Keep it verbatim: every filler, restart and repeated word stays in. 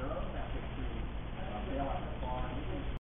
term, after we uh, bail out the farm.